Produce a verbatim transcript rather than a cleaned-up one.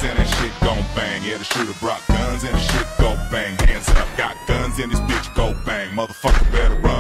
guns and that shit gon' bang. Yeah, the shooter brought guns and the shit go bang. Hands up, got guns in this bitch, go bang. Motherfucker better run.